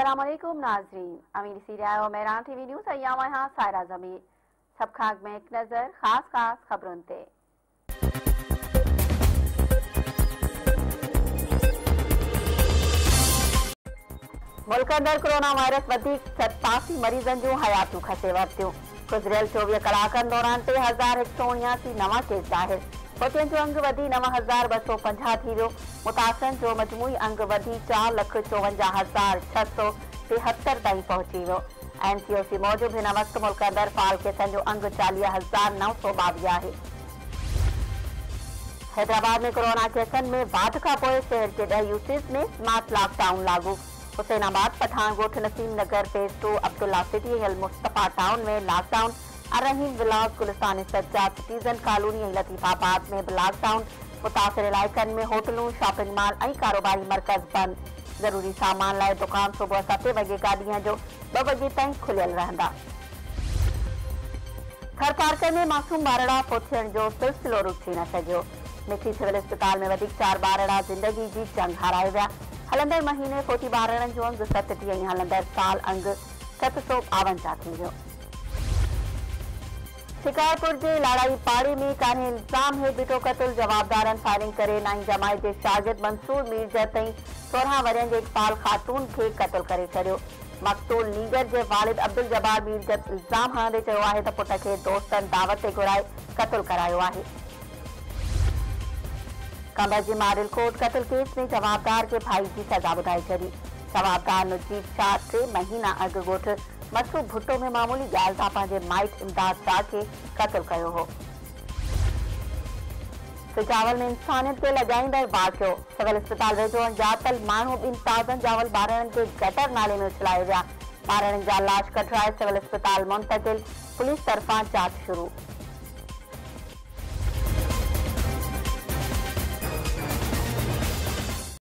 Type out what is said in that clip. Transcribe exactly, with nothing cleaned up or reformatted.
अस्सलाम वालेकुम नाजरीन, अमीर सीरिया और मेरान टीवी न्यूज़ अयाम यहाँ सायरा जमी सब खाग में एक नज़र खास खास खबरों ते। मुल्क अंदर कोरोना वायरस वधीक सतासी मरीजन जो हयातू खसे वरतियों। गुज़रियल चौबीस कलाकनि दौरान टे हज़ार हिकु सौ उणियासी नवा केस ज़ाहिर। फौतियुनि जो अंग वधी नव हज़ार ॿ सौ पंजाह थी वियो। मुतासिरनि जो मजमूई अंग वधी चार लख चौवंजाह हज़ार छह सौ टेहतरि ताईं पहुची वियो। एन सी ओ सी मूजिबि हिन वक़्तु मुल्क अंदर फाल केसनि जो अंग चालीह हज़ार नव सौ ॿावीह आहे। हैदराबाद में कोरोना केसनि में वाध खां पोइ शहर के ॾह यूसीज़ में स्मार्ट लॉकडाउन लागू। Hussainabad, Pathankot, Naseem Nagar, phase two, Abdullah city ऐं मुस्तफा टाउन में lockdown. Rahim Vilas, Gulistan Sajjad, citizen colony ऐं लतीफ़ाबाद में बि लॉकडाउन। मुतासिर इलाइक़नि में होटलूं, शॉपिंग मॉल ऐं कारोबारी मर्कज़ बंद। ज़रूरी सामान लाइ दुकान सुबुह सते वॻे खां ॾींहं जो ॿ वॻे ताईं खुलियल रहंदा। थर पार्क में मासूम ॿारड़ा फोथियण जो सिलसिलो रुक थी न सघियो। मिठी सिविल अस्पताल में वधीक चार ॿारड़ा ज़िंदगी जी जंग हाराए विया। हलंदड़ महीने फोथी ॿारड़नि जो अंग सतटीह ऐं हलंदड़ साल अंग सत सौ ॿावंजाह थी वियो। शिकारपुर जे लाड़ाई पाड़ी में कान्हे इल्ज़ाम है बीठो क़त्ल। जवाबदारनि फायरिंग करे नाई जमायत जे शागिर्द मंसूर मीरजत ऐं सोरहं वरियनि जे इकबाल खातून खे क़त्ल करे छॾियो। मक़तूल नीगर जे वालिद अब्दुल जब्बार मीरजत इल्ज़ाम हणंदे चयो आहे त पुट खे दोस्तनि दावत ते घुराए क़त्ल करायो आहे। कंबर जे मारिल कोट क़त्ल केस में जवाबदार खे भाई जी सज़ा ॿुधाई छॾी। जवाबदार नुजीब शाह टे महीना अॻु ॻोठ मसूद भुट्टो में मामूली ॻाल्हि सां पंहिंजे माइट इमदाद शाह खे क़त्ल कयो हो। सिजावल में इंसानियत खे लॼाईंदड़ वाक़ियो। सिविल अस्पताल वेझो जातल माण्हू ॿिनि ताज़नि जावल ॿारनि खे गटर नाले में उछलाए विया। ॿारनि जा लाश कढराए सिविल अस्पताल मुंतक़िल, पुलिस तरफ़ां जांच शुरू।